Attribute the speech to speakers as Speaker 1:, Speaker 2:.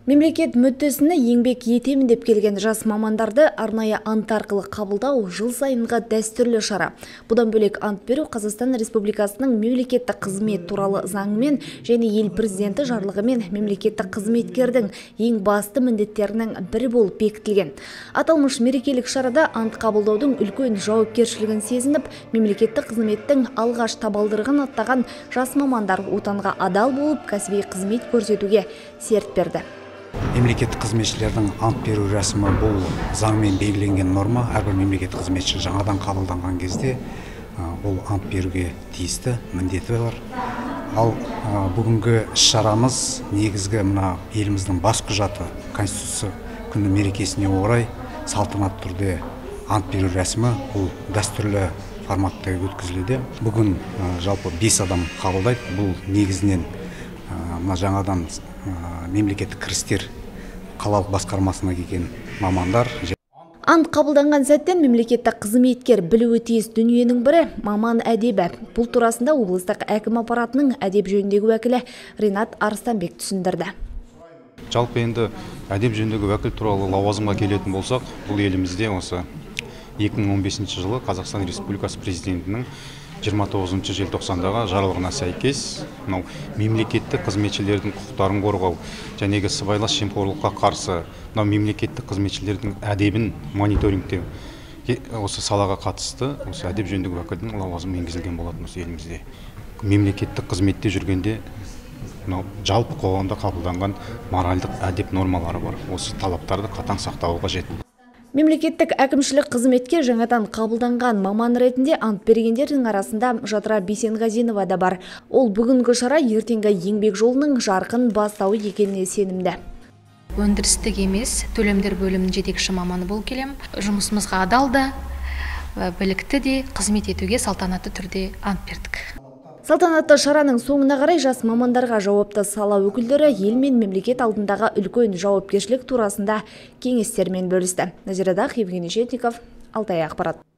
Speaker 1: Мемлекет мүддесіне еңбек етемін деп келген жас мамандарды арнайы ант арқылы қабылдау жыл сайынғы дәстүрлі шара. Бұдан бөлек ант беру Қазақстан Республикасының мемлекеттік қызмет туралы заңымен және ел президенті жарлығымен мемлекеттік қызметкердің ең басты міндеттерінің бірі болып бекітілген. Аталмыш мерекелік шарада ант қабылдаудың үлкен жауапкершілігін сезініп, мемлекеттік қызметтің алғаш табалдырығын аттаған жас мамандар отанға адал болып, кәсіби қызмет көрсетуге серт берді.
Speaker 2: Мемлекеттік қызметшілердің ант беру рәсімі бұл заңмен белгіленген норма. Әрбір мемлекеттік қызметші жаңадан қабылданған кезде ол ант беруге тиісті міндеті бар. Ал бүгінгі іс-шарамыз негізгі мына еліміздің бас құжаты Конституция күні мерекесіне орай салтанатты түрде ант беру рәсімі бұл дәстүрлі форматта өткізілуде. Бүгін жалпы 5 адам қабылдайды. Бұл негізінен мына жаңадан мемлекеттік кірістер қалалық басқармасына келген мамандар.
Speaker 1: Ант қабылданған сәттен мемлекеттік қызметкер білуі тиіс дүниенің бірі маман әдебі. Бұл турасында облыстық әкім аппаратының әдеп жөніндегі уәкілі Ринат Арыстанбек түсіндірді.
Speaker 3: Жалпы енді әдеп жөніндегі уәкіл туралы лауазымға келетін болсақ, бұл елімізде осы 2015 жылы Қазақстан Республикасы президентінің 29 желтоқсандағы жарлығына сәйкес мемлекеттік қызметшілердің құқықтарын қорғау және сыбайлас жемқорлыққа қарсы мемлекеттік қызметшілердің әдебін мониторингтеу осы салаға қатысты осы әдеп жөніндегі уәкілдің лауазымы енгізілген болатын осы елімізде. Мемлекеттік қызметте жүргенде жалпы қоғамда қабылданған моральдық әдеп нормалары бар. Осы талаптарды қатаң сақтауы қажет.
Speaker 1: Мемлекеттік әкімшілік қызметке жаңадан қабылданған маман ретінде ант бергендердің арасында Жадыра Бейсенғазинова да бар. Ол бүгінгі шара ертеңгі еңбек жолының жарқын бастауы екеніне сенімді.
Speaker 4: Өндірістік емес, төлемдер бөлімінің жетекші маманы болып келем. Жұмысымызға адал да, білікті де қызмет етуге салтанатты түрде ант бердік.
Speaker 1: Салтанатты шараның соңына қарай жас мамандарға жауапты сала өкілдері ел мен мемлекет алдындағы үлкен жауапкершілік турасында кеңестермен бөлісті. Назира Дах, Евгений Жетников, Алтай ақпарат.